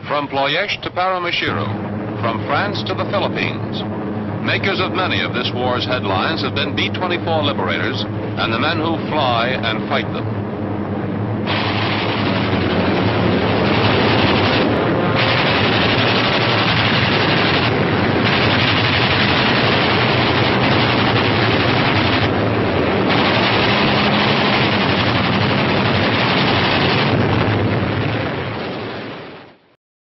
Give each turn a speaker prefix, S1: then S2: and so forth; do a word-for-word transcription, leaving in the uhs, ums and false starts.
S1: From Ploiești to Paramaribo, from France to the Philippines, makers of many of this war's headlines have been B twenty-four Liberators and the men who fly and fight them.